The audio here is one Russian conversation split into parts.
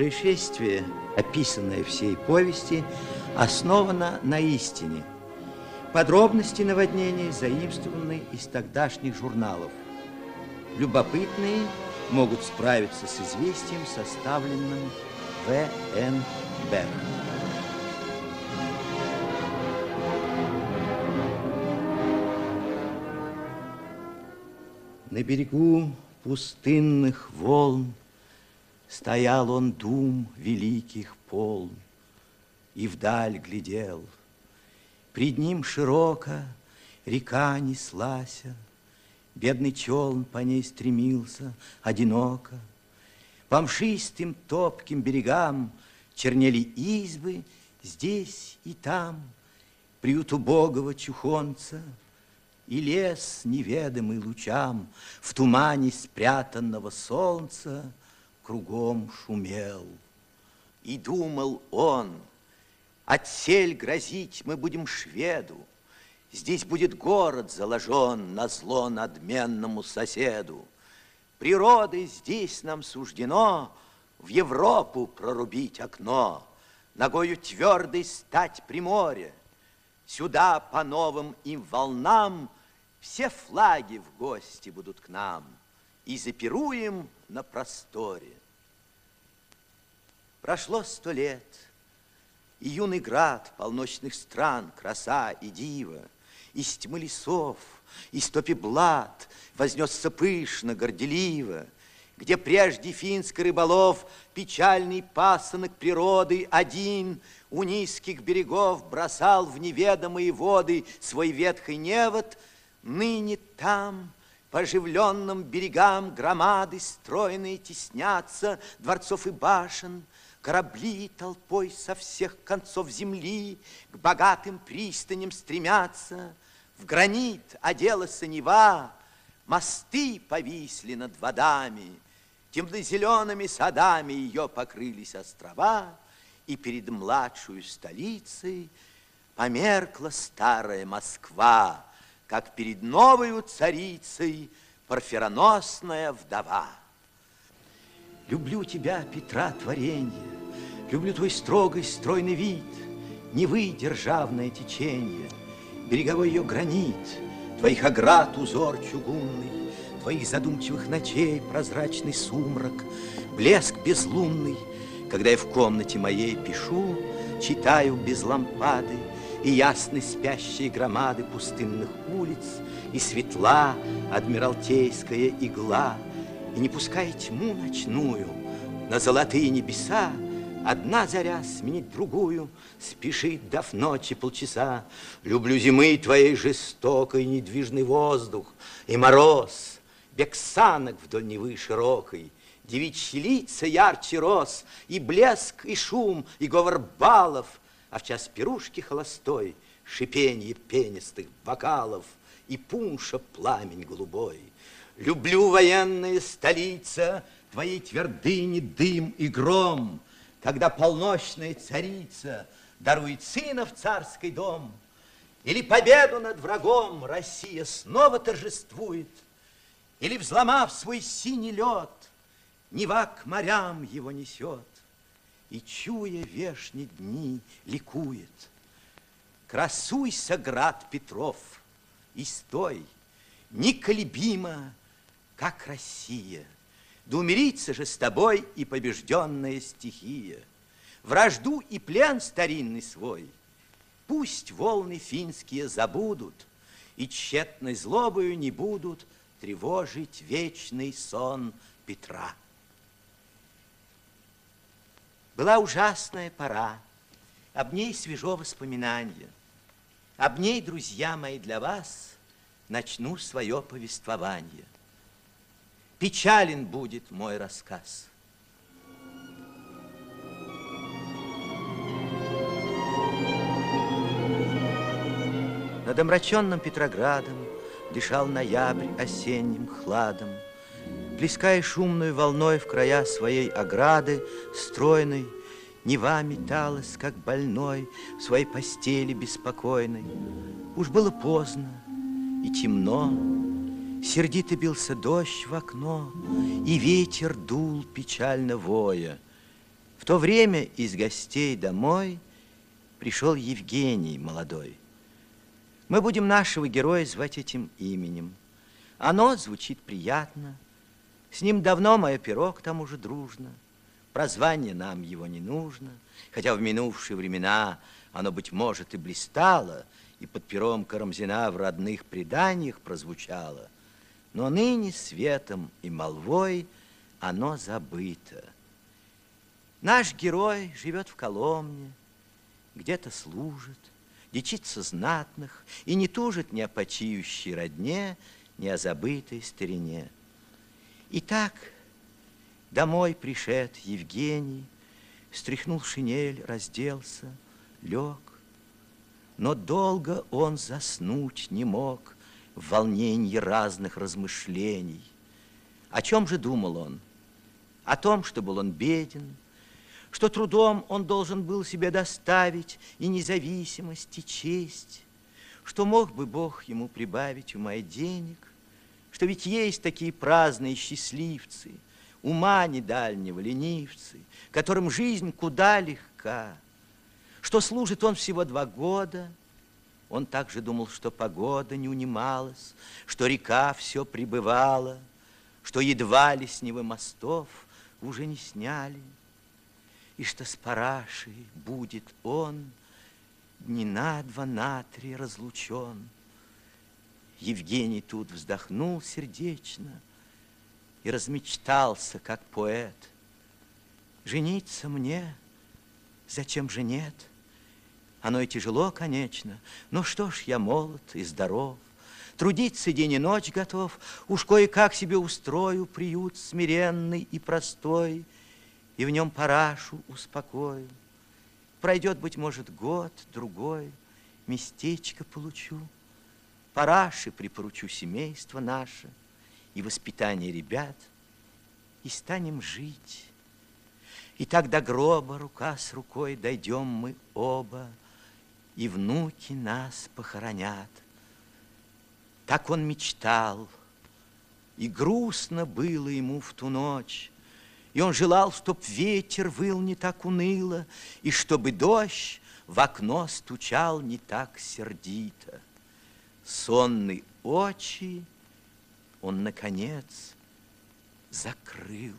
Происшествие, описанное всей повести, основано на истине. Подробности наводнения заимствованы из тогдашних журналов. Любопытные могут справиться с известием, составленным В.Н. Берг. На берегу пустынных волн стоял он дум великих полн и вдаль глядел. Пред ним широко река неслася, бедный челн по ней стремился одиноко. По мшистым топким берегам чернели избы здесь и там, приют убогого чухонца, и лес, неведомый лучам, в тумане спрятанного солнца кругом шумел. И думал он: отсель грозить мы будем шведу, здесь будет город заложен назло надменному соседу. Природой здесь нам суждено в Европу прорубить окно, ногою твердой стать при море. Сюда по новым им волнам все флаги в гости будут к нам, и запируем на просторе. Прошло 100 лет, и юный град полночных стран, краса и дива, из тьмы лесов, из топи блат вознесся пышно, горделиво, где прежде финский рыболов печальный пасынок природы один у низких берегов бросал в неведомые воды свой ветхий невод, ныне там по оживленным берегам громады стройные теснятся дворцов и башен, корабли толпой со всех концов земли к богатым пристаням стремятся, в гранит оделась Нева, мосты повисли над водами, темно-зелеными садами ее покрылись острова, и перед младшую столицей померкла старая Москва, как перед новою царицей парфироносная вдова. Люблю тебя, Петра, творенье, люблю твой строгий, стройный вид, Невы державное теченье, береговой ее гранит, твоих оград узор чугунный, твоих задумчивых ночей прозрачный сумрак, блеск безлунный, когда я в комнате моей пишу, читаю без лампады, и ясны спящие громады пустынных улиц, и светла адмиралтейская игла, и не пускай тьму ночную на золотые небеса, одна заря сменить другую, спешит, дав ночи полчаса. Люблю зимы твоей жестокой недвижный воздух и мороз, бег санок вдоль Невы широкой, девичьи лица ярче роз, и блеск, и шум, и говор балов, а в час пирушки холостой шипенье пенистых бокалов и пунша пламень голубой. Люблю, военная столица, твоей твердыни дым и гром, когда полночная царица дарует сына в царский дом, или победу над врагом Россия снова торжествует, или, взломав свой синий лед, Нева к морям его несет, и, чуя вешние дни, ликует. Красуйся, град Петров, и стой неколебимо, как Россия. Да умирится же с тобой и побежденная стихия. Вражду и плен старинный свой пусть волны финские забудут, и тщетной злобою не будут тревожить вечный сон Петра. Была ужасная пора, об ней свежо воспоминанье. Об ней, друзья мои, для вас начну свое повествование. Печален будет мой рассказ. Над омраченным Петроградом дышал ноябрь осенним хладом, плеская шумную волной в края своей ограды стройной, Нева металась, как больной, в своей постели беспокойной. Уж было поздно и темно, сердито бился дождь в окно, и ветер дул печально воя. В то время из гостей домой пришел Евгений молодой. Мы будем нашего героя звать этим именем. Оно звучит приятно. С ним давно мое перо к тому же дружно. Прозвание нам его не нужно, хотя в минувшие времена оно, быть может, и блистало, и под пером Карамзина в родных преданиях прозвучало. Но ныне светом и молвой оно забыто. Наш герой живет в Коломне, где-то служит, дичится знатных и не тужит ни о почиющей родне, ни о забытой старине. Итак, домой пришед Евгений, стряхнул шинель, разделся, лег. Но долго он заснуть не мог в волнении разных размышлений. О чем же думал он? О том, что был он беден, что трудом он должен был себе доставить и независимость, и честь, что мог бы Бог ему прибавить ума и денег, что ведь есть такие праздные счастливцы, ума недальнего ленивцы, которым жизнь куда легка, что служит он всего 2 года. Он также думал, что погода не унималась, что река все прибывала, что едва ли с Невы мостов уже не сняли, и что с парашей будет он дни на 2, на 3 разлучен. Евгений тут вздохнул сердечно и размечтался, как поэт. Жениться мне? Зачем же нет? Оно и тяжело, конечно, но что ж, я молод и здоров, трудиться день и ночь готов, уж кое-как себе устрою приют смиренный и простой, и в нем парашу успокою. Пройдет, быть может, год, другой, местечко получу, параши припоручу семейство наше и воспитание ребят, и станем жить. И так до гроба рука с рукой дойдем мы оба, и внуки нас похоронят. Так он мечтал, и грустно было ему в ту ночь, и он желал, чтоб ветер выл не так уныло, и чтобы дождь в окно стучал не так сердито. Сонные очи он, наконец, закрыл.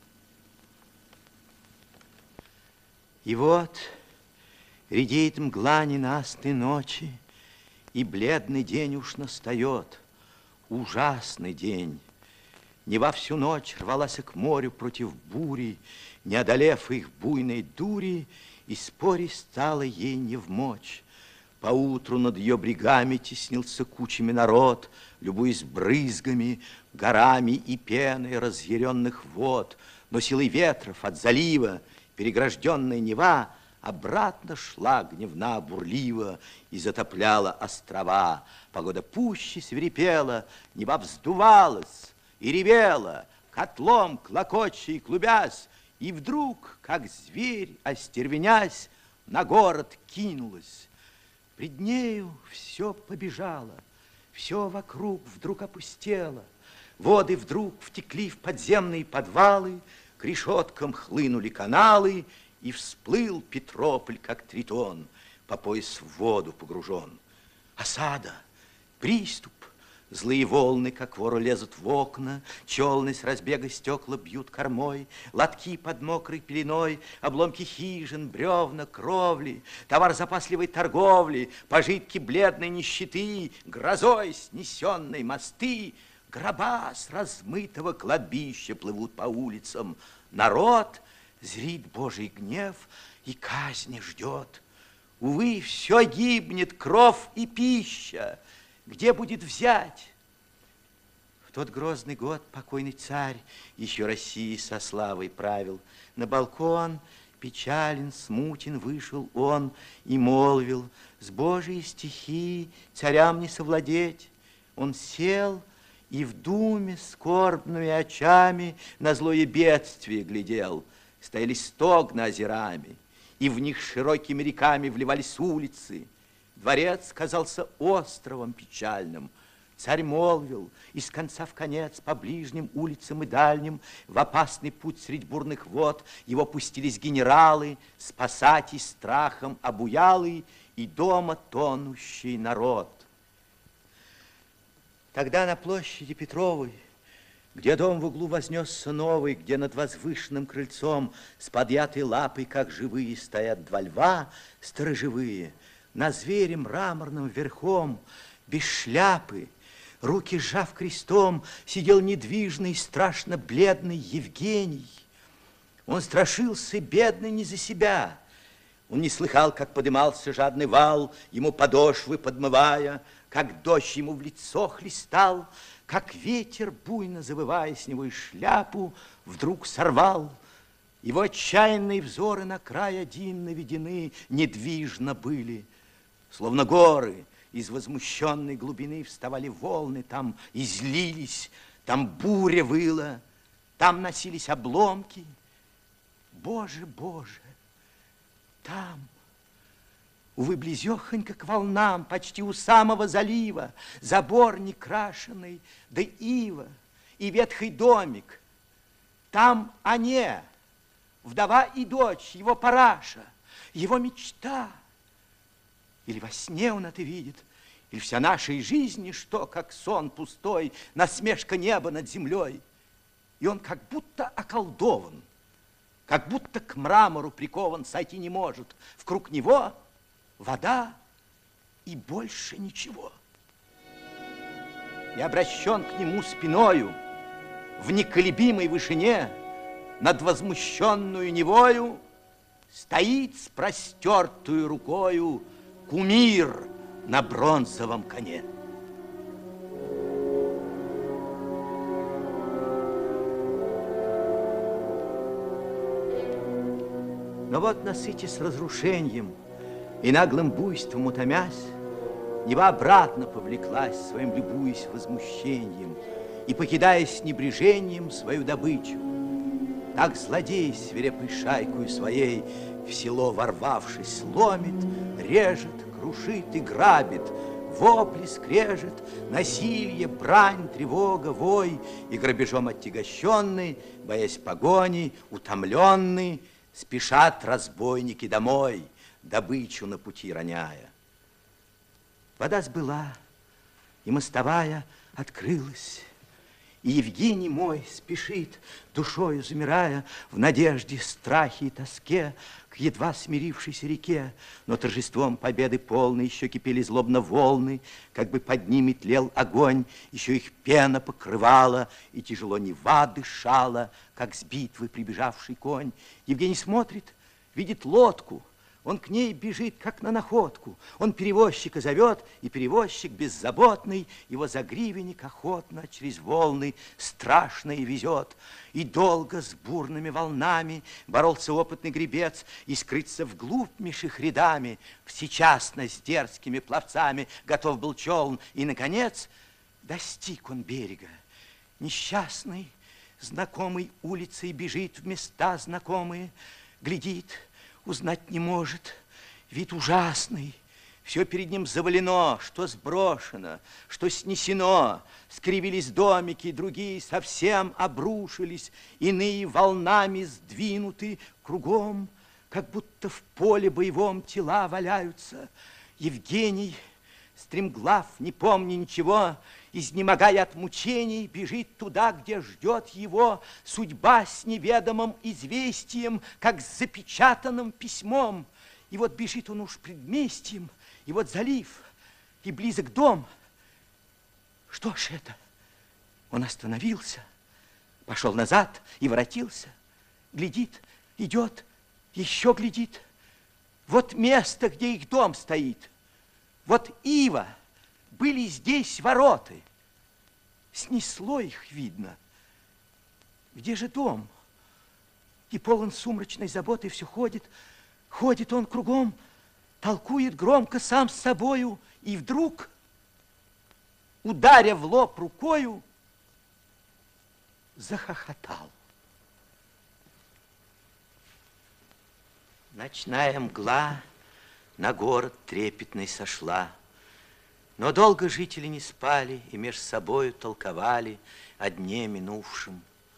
И вот редеет мгла ненастной ночи, и бледный день уж настает, ужасный день. Нева всю ночь рвалась к морю против бури, не одолев их буйной дури, и спорить стало ей невмочь. Поутру над ее брегами теснился кучами народ, любуясь брызгами, горами и пеной разъяренных вод. Но силой ветров от залива перегражденная Нева обратно шла гневна бурлива и затопляла острова. Погода пуще свирепела, Нева вздувалась и ревела, котлом клокоча и клубясь, и вдруг, как зверь, остервенясь, на город кинулась. Пред нею все побежало, все вокруг вдруг опустело, воды вдруг втекли в подземные подвалы, к решеткам хлынули каналы, и всплыл Петрополь, как тритон, по пояс в воду погружен. Осада, приступ, злые волны, как воры, лезут в окна, челны с разбега стекла бьют кормой, лотки под мокрой пеленой, обломки хижин, бревна, кровли, товар запасливой торговли, пожитки бледной нищеты, грозой снесенной мосты, гроба с размытого кладбища плывут по улицам. Народ зрит Божий гнев и казни ждет. Увы, все гибнет, кров и пища. Где будет взять? В тот грозный год покойный царь еще России со славой правил. На балкон печален, смутен вышел он и молвил: с Божией стихией царям не совладеть. Он сел и в думе скорбными очами на злое бедствие глядел. Стояли стогны озерами, и в них широкими реками вливались улицы. Дворец казался островом печальным. Царь молвил, из конца в конец, по ближним улицам и дальним, в опасный путь средь бурных вод его пустились генералы, спасать и страхом обуялый и дома тонущий народ. Тогда на площади Петровой, где дом в углу вознесся новый, где над возвышенным крыльцом с подъятой лапой, как живые, стоят два льва сторожевые, на звере мраморном верхом, без шляпы, руки сжав крестом, сидел недвижный, страшно бледный Евгений. Он страшился, бедный, не за себя. Он не слыхал, как подымался жадный вал, ему подошвы подмывая, как дождь ему в лицо хлестал, как ветер, буйно завывая с него и шляпу, вдруг сорвал. Его отчаянные взоры на край один наведены, недвижно были, словно горы. Из возмущенной глубины вставали волны, там излились, там буря выла, там носились обломки. Боже, Боже, там, увы, близехонько к волнам, почти у самого залива, забор некрашенный, да ива и ветхий домик. Там они, вдова и дочь, его параша, его мечта. Или во сне он это видит, или вся наша жизнь ничто, как сон пустой, насмешка неба над землей. И он как будто околдован, как будто к мрамору прикован, сойти не может. Вкруг него вода и больше ничего. И обращен к нему спиною в неколебимой вышине над возмущенную Невою стоит с простертую рукою кумир на бронзовом коне. Но вот, насытясь разрушением и наглым буйством утомясь, Нева обратно повлеклась, своим любуясь возмущением и покидая с небрежением свою добычу. Так злодей свирепой шайкою своей в село ворвавшись ломит, режет, крушит и грабит, вопли, скрежет, насилие, брань, тревога, вой, и грабежом оттягощенный, боясь погони, утомленный, спешат разбойники домой, добычу на пути роняя. Вода сбыла, и мостовая открылась, и Евгений мой спешит, душою замирая, в надежде, страхе и тоске, к едва смирившейся реке. Но торжеством победы полной еще кипели злобно волны, как бы под ними тлел огонь, еще их пена покрывала, и тяжело Нева дышала, как с битвы прибежавший конь. Евгений смотрит, видит лодку, он к ней бежит, как на находку. Он перевозчика зовет, и перевозчик беззаботный его за гривенник охотно через волны страшные везет. И долго с бурными волнами боролся опытный гребец, и скрыться вглубь меж их рядами всечасно с дерзкими пловцами готов был челн. И, наконец, достиг он берега. Несчастный, знакомый улицей бежит в места знакомые, глядит, узнать не может, вид ужасный, все перед ним завалено, что сброшено, что снесено, скривились домики, другие совсем обрушились, иные волнами сдвинуты кругом, как будто в поле боевом тела валяются. Евгений, стремглав, не помня ничего, изнемогая от мучений, бежит туда, где ждет его судьба с неведомым известием, как с запечатанным письмом. И вот бежит он уж предместьем, и вот залив, и близок дом. Что ж это? Он остановился, пошел назад и воротился. Глядит, идет, еще глядит. Вот место, где их дом стоит. Вот ива. Были здесь вороты. Снесло их, видно. Где же дом? И полон сумрачной заботы все ходит. Ходит он кругом, толкует громко сам с собою. И вдруг, ударя в лоб рукою, захохотал. Ночная мгла на город трепетный сошла. Но долго жители не спали и меж собою толковали о дне минувшем.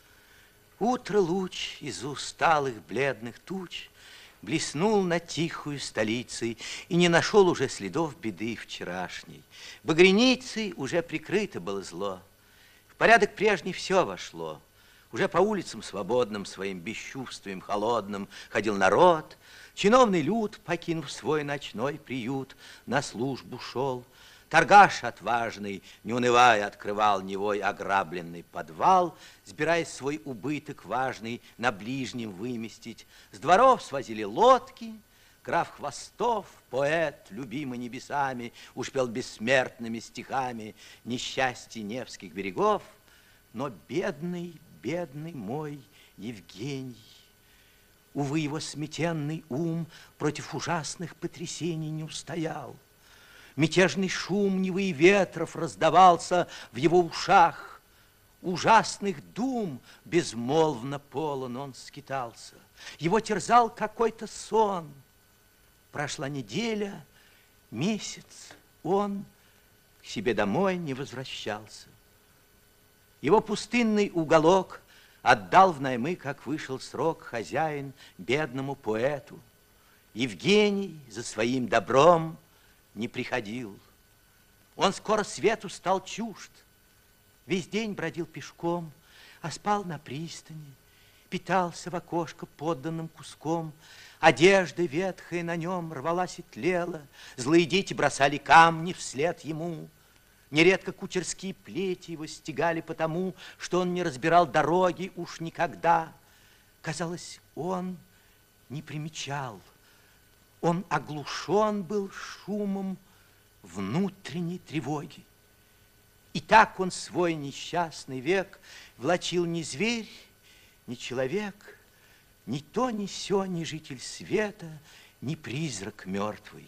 Утро луч из усталых бледных туч блеснул над тихую столицей и не нашел уже следов беды вчерашней. Багряницей уже прикрыто было зло. В порядок прежний все вошло. Уже по улицам свободным своим бесчувствием холодным ходил народ. Чиновный люд, покинув свой ночной приют, на службу шел. Торгаш отважный, не унывая, открывал Невой ограбленный подвал, сбирая свой убыток важный на ближнем выместить. С дворов свозили лодки, граф Хвостов, поэт, любимый небесами, уж пел бессмертными стихами несчастье Невских берегов. Но бедный, бедный мой Евгений, увы, его сметенный ум против ужасных потрясений не устоял. Мятежный шум Невы и ветров раздавался в его ушах. Ужасных дум безмолвно полон он скитался. Его терзал какой-то сон. Прошла неделя, месяц, он к себе домой не возвращался. Его пустынный уголок отдал в наймы, как вышел срок, хозяин бедному поэту. Евгений за своим добром не приходил. Он скоро свету стал чужд. Весь день бродил пешком, а спал на пристани, питался в окошко подданным куском. Одежда ветхая на нем рвалась и тлела, злые дети бросали камни вслед ему. Нередко кучерские плети его стегали потому, что он не разбирал дороги уж никогда. Казалось, он не примечал. Он оглушен был шумом внутренней тревоги. И так он свой несчастный век влачил ни зверь, ни человек, ни то, ни сё, ни житель света, ни призрак мертвый.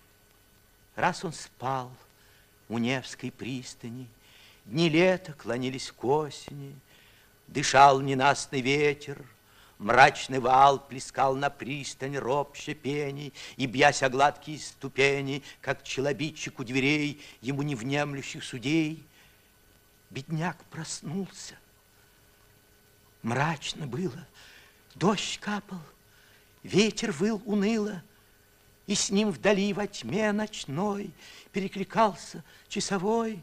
Раз он спал у Невской пристани, дни лета клонились к осени, дышал ненастный ветер, мрачный вал плескал на пристань ропща пени, и, бьясь о гладкие ступени, как челобитчик у дверей ему невнемлющих судей, бедняк проснулся. Мрачно было, дождь капал, ветер выл уныло, и с ним вдали во тьме ночной перекликался часовой.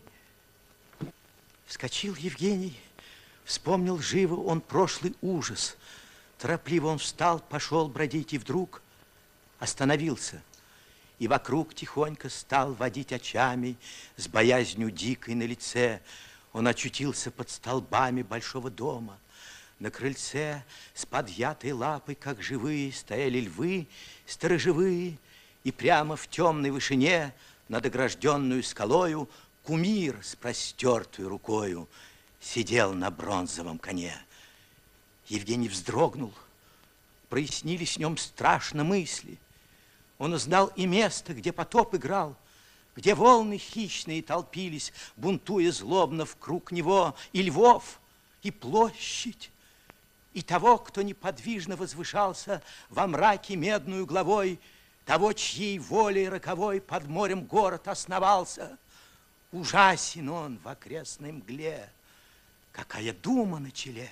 Вскочил Евгений, вспомнил живо он прошлый ужас. Торопливо он встал, пошел бродить, и вдруг остановился. И вокруг тихонько стал водить очами, с боязнью дикой на лице. Он очутился под столбами большого дома. На крыльце с подъятой лапой, как живые, стояли львы сторожевые, и прямо в темной вышине над огражденную скалою кумир с простертой рукою сидел на бронзовом коне. Евгений вздрогнул, прояснились в нем страшно мысли. Он узнал и место, где потоп играл, где волны хищные толпились, бунтуя злобно вкруг него, и львов, и площадь, и того, кто неподвижно возвышался во мраке медную главой, того, чьей волей роковой под морем город основался. Ужасен он в окрестной мгле, какая дума на челе,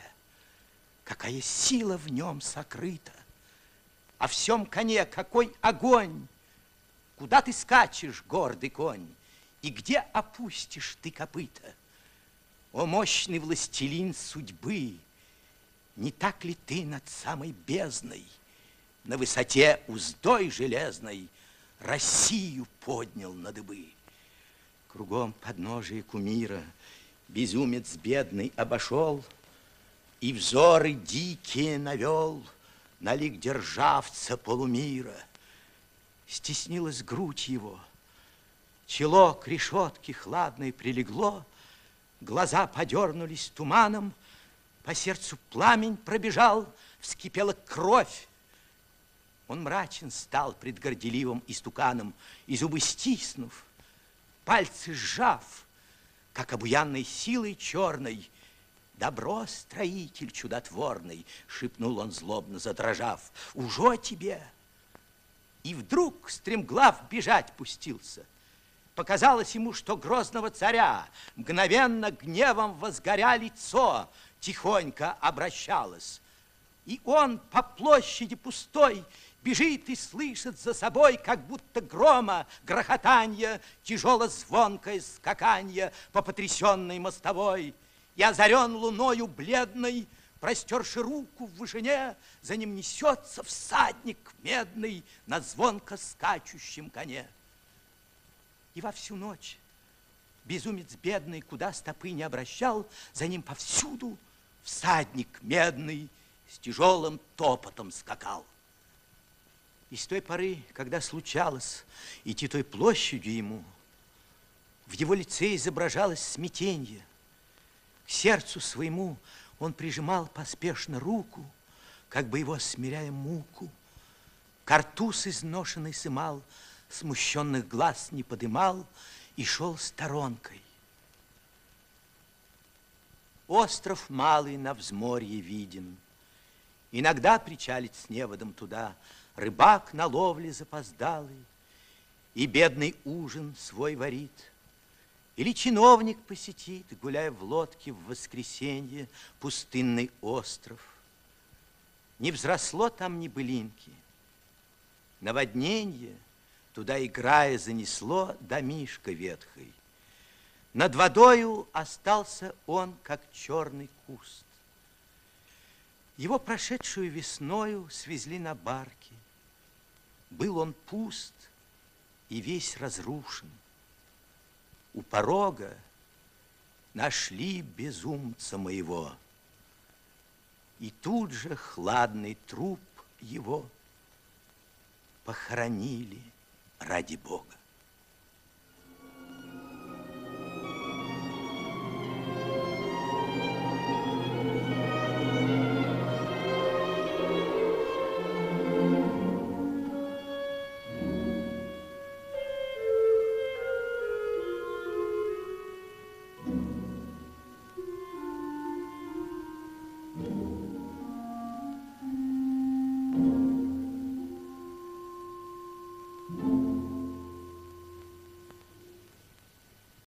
какая сила в нем сокрыта. О всем коне какой огонь! Куда ты скачешь, гордый конь, и где опустишь ты копыта? О, мощный властелин судьбы, не так ли ты над самой бездной, на высоте уздой железной, Россию поднял на дыбы? Кругом подножие кумира безумец бедный обошел, и взоры дикие навел на лик державца полумира. Стеснилась грудь его, чело к решетке хладной прилегло, глаза подернулись туманом, по сердцу пламень пробежал, вскипела кровь. Он мрачен стал пред горделивым истуканом, и зубы стиснув, пальцы сжав, как обуянной силой черной, «Добро, строитель чудотворный!» — шепнул он, злобно задрожав. «Ужо тебе!» И вдруг стремглав бежать пустился. Показалось ему, что грозного царя мгновенно гневом возгоря лицо тихонько обращалось. И он по площади пустой бежит и слышит за собой, как будто грома грохотанье, тяжело-звонкое скаканье по потрясенной мостовой. И озарен луною бледной, простерши руку в вышине, за ним несется всадник медный на звонко скачущем коне. И во всю ночь безумец бедный, куда стопы не обращал, за ним повсюду всадник медный с тяжелым топотом скакал. И с той поры, когда случалось идти той площадью ему, в его лице изображалось смятенье. К сердцу своему он прижимал поспешно руку, как бы его смиряя муку. Картуз изношенный сымал, смущенных глаз не подымал и шел сторонкой. Остров малый на взморье виден. Иногда причалит с неводом туда рыбак на ловле запоздалый и бедный ужин свой варит. Или чиновник посетит, гуляя в лодке в воскресенье, пустынный остров. Не взросло там ни былинки. Наводненье туда, играя, занесло домишко ветхой. Над водою остался он, как черный куст. Его прошедшую весною свезли на барке. Был он пуст и весь разрушен. У порога нашли безумца моего, и тут же хладный труп его похоронили ради Бога.